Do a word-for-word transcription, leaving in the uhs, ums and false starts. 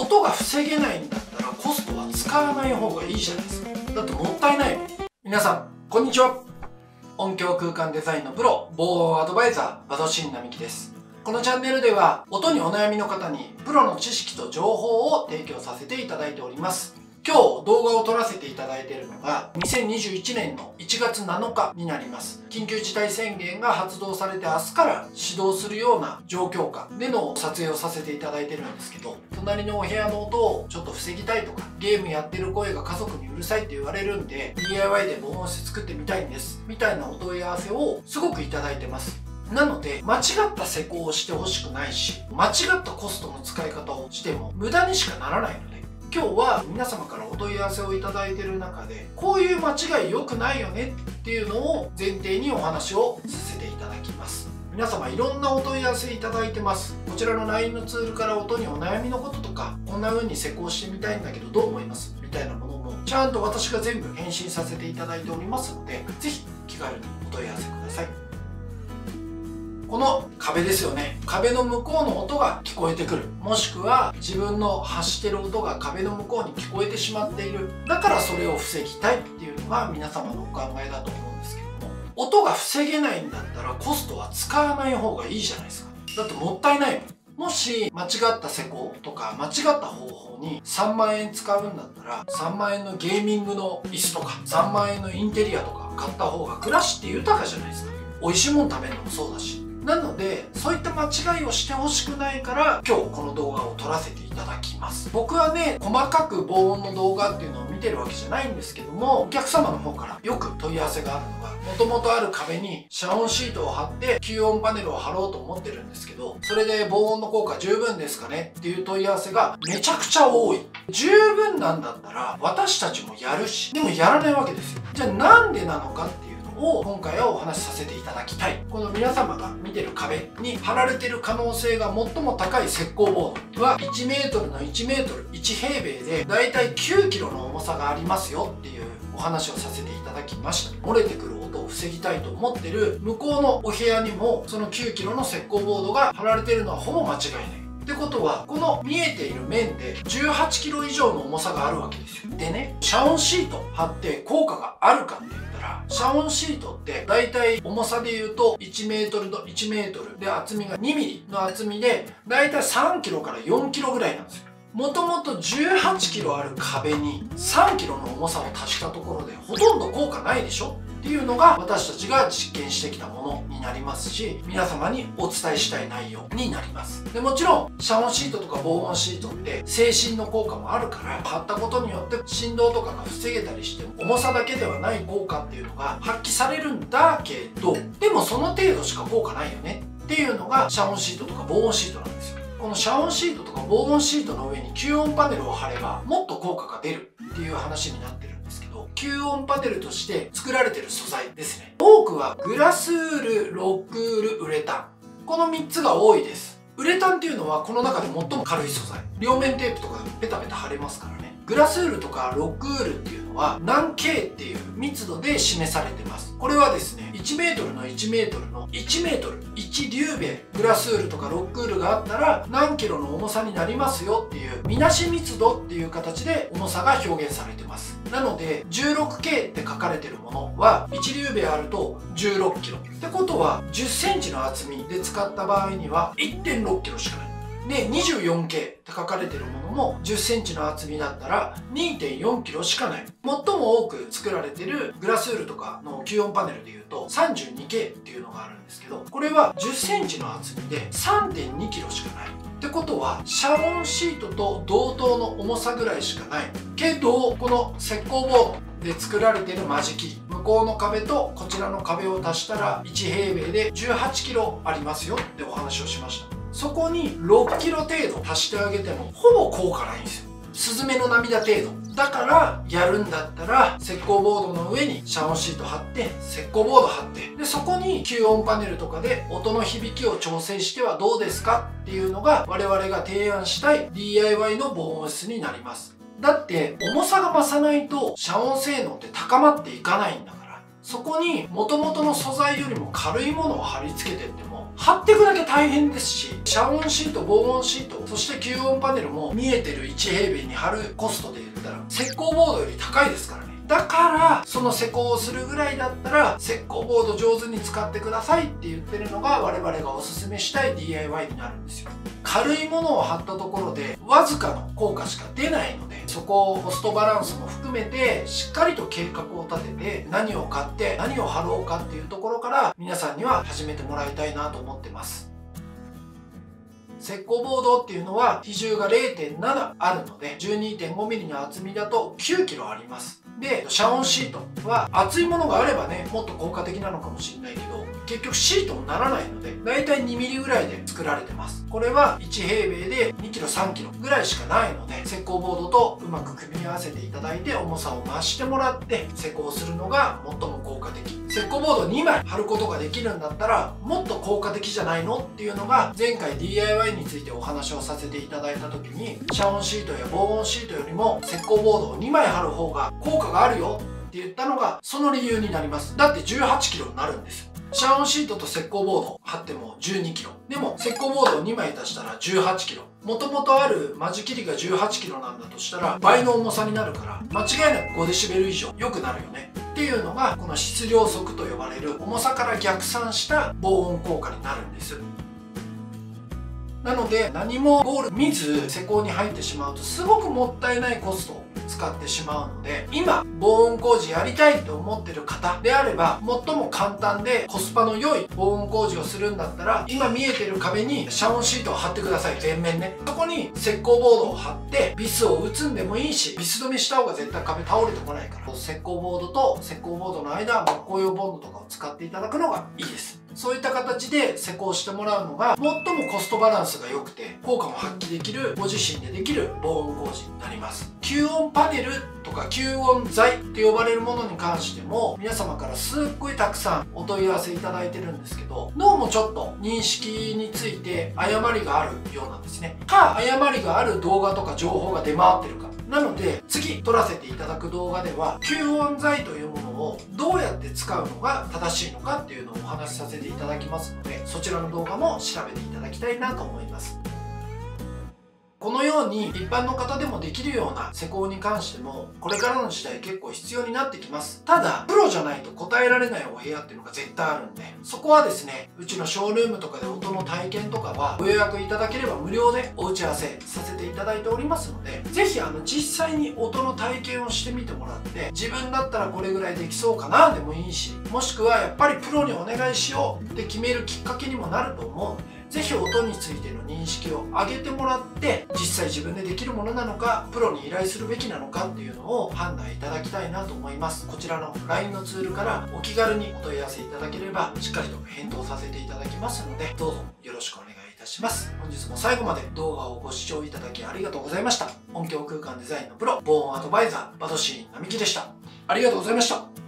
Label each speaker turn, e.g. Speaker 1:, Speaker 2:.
Speaker 1: 音が防げないんだったらコストは使わない方がいいじゃないですか。だってもったいないもん。皆さんこんにちは。音響空間デザインのプロ、防音アドバイザー和田真並木です。このチャンネルでは音にお悩みの方にプロの知識と情報を提供させていただいております。今日動画を撮らせていただいているのがにせんにじゅういちねんのいちがつなのかになります。緊急事態宣言が発動されて明日から始動するような状況下での撮影をさせていただいてるんですけど、隣のお部屋の音をちょっと防ぎたいとか、ゲームやってる声が家族にうるさいって言われるんで ディーアイワイ で防音室作ってみたいんですみたいなお問い合わせをすごくいただいてます。なので間違った施工をしてほしくないし、間違ったコストの使い方をしても無駄にしかならないので、今日は皆様からお問い合わせをいただいている中でこういう間違い良くないよねっていうのを前提にお話をさせていただきます。皆様いろんなお問い合わせいただいてます。こちらの ライン のツールから音にお悩みのこととか、こんな風に施工してみたいんだけどどう思いますみたいなものもちゃんと私が全部返信させていただいておりますので、是非気軽にお問い合わせください。この壁ですよね。壁の向こうの音が聞こえてくる。もしくは自分の発してる音が壁の向こうに聞こえてしまっている。だからそれを防ぎたいっていうのが皆様のお考えだと思うんですけども、音が防げないんだったらコストは使わない方がいいじゃないですか。だってもったいないもん。もし間違った施工とか間違った方法にさんまんえん使うんだったら、さんまんえんのゲーミングの椅子とかさんまんえんのインテリアとか買った方が暮らしって豊かじゃないですか。美味しいもん食べるのもそうだし。なのでそういった間違いをしてほしくないから今日この動画を撮らせていただきます。僕はね、細かく防音の動画っていうのを見てるわけじゃないんですけども、お客様の方からよく問い合わせがあるのが、もともとある壁に遮音シートを貼って吸音パネルを貼ろうと思ってるんですけど、それで防音の効果十分ですかねっていう問い合わせがめちゃくちゃ多い。十分なんだったら私たちもやるし、でもやらないわけですよ。じゃあなんでなのかっていうを今回はお話しさせていただきたい。この皆様が見てる壁に貼られている可能性が最も高い石膏ボードはいちメートルのいちメートルいち平米でだいたいきゅうキロの重さがありますよっていうお話をさせていただきました。漏れてくる音を防ぎたいと思ってる向こうのお部屋にもそのきゅうキロの石膏ボードが貼られているのはほぼ間違いない。ってことはこの見えている面でじゅうはちキロ以上の重さがあるわけですよ。でね、遮音シート貼って効果があるかって言ったら、遮音シートってだいたい重さで言うといちメートルのいちメートルで厚みがにミリの厚みでだいたいさんキロからよんキロぐらいなんですよ。もともとじゅうはちキロある壁にさんキロの重さを足したところでほとんど効果ないでしょっていうのが私たちが実験してきたものになりますし、皆様にお伝えしたい内容になります。でもちろん遮音シートとか防音シートって静振の効果もあるから、貼ったことによって振動とかが防げたりして重さだけではない効果っていうのが発揮されるんだけど、でもその程度しか効果ないよねっていうのが遮音シートとか防音シートなんですよ。この遮音シートとか防音シートの上に吸音パネルを貼ればもっと効果が出るっていう話になってるんですけど、吸音パネルとして作られてる素材ですね。多くはグラスウール、ロックウール、ウレタン、このみっつが多いです。ウレタンっていうのはこの中で最も軽い素材。両面テープとかでペタペタ貼れますからね。グラスウールとかロックウールっていうのは何 ケー っていう密度で示されてます。これはですね、いちメートルのいちメートルのいちメートルいち粒米グラスウールとかロックウールがあったら何キロの重さになりますよっていうみなし密度っていう形で重さが表現されてます。なので じゅうろくケー って書かれてるものはいち粒米あるとじゅうろっキロってことはじゅっセンチの厚みで使った場合には いってんろっキロしかない。で にじゅうよんケー って書かれてるものもじゅっセンチの厚みだったら にてんよんキロしかない。最も多く作られてるグラスウールとかの吸音パネルでいうと さんじゅうにケー っていうのがあるんですけど、これはじゅっセンチの厚みで さんてんにキロしかない。ってことは遮音シートと同等の重さぐらいしかないけど、この石膏ボードで作られている間仕切り、向こうの壁とこちらの壁を足したらいち平米でじゅうはちキロありますよってお話をしました。そこにろっキロ程度足してあげてもほぼ効果ないんですよ。スズメの涙程度だからやるんだったら石膏ボードの上に遮音シート貼って石膏ボード貼ってでそこに吸音パネルとかで音の響きを調整してはどうですかっていうのが我々が提案したい ディーアイワイ の防音室になります。だって重さが増さないと遮音性能って高まっていかないんだから、そこに元々の素材よりも軽いものを貼り付けてっても貼っていくだけ大変ですし、遮音シート、防音シート、そして吸音パネルも見えてるいち平米に貼るコストで言ったら石膏ボードより高いですからね。だからその施工をするぐらいだったら石膏ボード上手に使ってくださいって言ってるのが我々がおすすめしたい ディーアイワイ になるんですよ。軽いものを貼ったところでわずかの効果しか出ないので、そこをコストバランスも含めてしっかりと計画を立てて、何を買って何を貼ろうかっていうところから皆さんには始めてもらいたいなと思ってます。石膏ボードっていうのは比重が れいてんなな あるので じゅうにてんごミリ の厚みだと きゅうキロあります。で遮音シートは厚いものがあればねもっと効果的なのかもしれないけど、結局シートにならないのでだいたいにミリぐらいで作られてます。これはいち平米でにキロさんキロぐらいしかないので、石膏ボードとうまく組み合わせていただいて重さを増してもらって施工するのが最も効果的。石膏ボードにまい貼ることができるんだったらもっと効果的じゃないのっていうのが前回 ディーアイワイ についてお話をさせていただいた時に、遮音シートや防音シートよりも石膏ボードをにまい貼る方が効果があるよって言ったのがその理由になります。だってじゅうはちキロになるんですよ。遮音シートと石膏ボード貼ってもじゅうにキロ。でも石膏ボードをにまい足したらじゅうはちキロ。もともとある間仕切りがじゅうはちキロなんだとしたら倍の重さになるから間違いなくごデシベル以上良くなるよねっていうのがこの質量則と呼ばれる重さから逆算した防音効果になるんです。なので何もゴール見ず施工に入ってしまうとすごくもったいないコストを使ってしまうので、今防音工事やりたいと思ってる方であれば最も簡単でコスパの良い防音工事をするんだったら今見えてる壁に遮音シートを貼ってください。全面ね。そこに石膏ボードを貼ってビスを打つんでもいいし、ビス止めした方が絶対壁倒れてこないから、石膏ボードと石膏ボードの間は木工用ボンドとかを使っていただくのがいいです。そういった形で施工してもらうのが最もコストバランスが良くて効果も発揮できる、ご自身でできる防音工事になります。吸音パネルとか吸音材って呼ばれるものに関しても皆様からすっごいたくさんお問い合わせいただいてるんですけど、どうもちょっと認識について誤りがあるようなんですね。か誤りがある動画とか情報が出回ってるか。なので次撮らせていただく動画では吸音材というものをどうやって使うのが正しいのかっていうのをお話しさせていただきますので、そちらの動画も調べていただきたいなと思います。このように一般の方でもできるような施工に関してもこれからの時代結構必要になってきます。ただプロじゃないと答えられないお部屋っていうのが絶対あるんで、そこはですねうちのショールームとかで音の体験とかはご予約いただければ無料でお打ち合わせさせていただいておりますので、是非あの実際に音の体験をしてみてもらって、自分だったらこれぐらいできそうかなでもいいし、もしくはやっぱりプロにお願いしようって決めるきっかけにもなると思うので、ぜひ音についての認識を上げてもらって実際自分でできるものなのかプロに依頼するべきなのかっていうのを判断いただきたいなと思います。こちらの ライン のツールからお気軽にお問い合わせいただければしっかりと返答させていただきますので、どうぞよろしくお願いいたします。本日も最後まで動画をご視聴いただきありがとうございました。音響空間デザインのプロ防音アドバイザーバドシーン並木でした。ありがとうございました。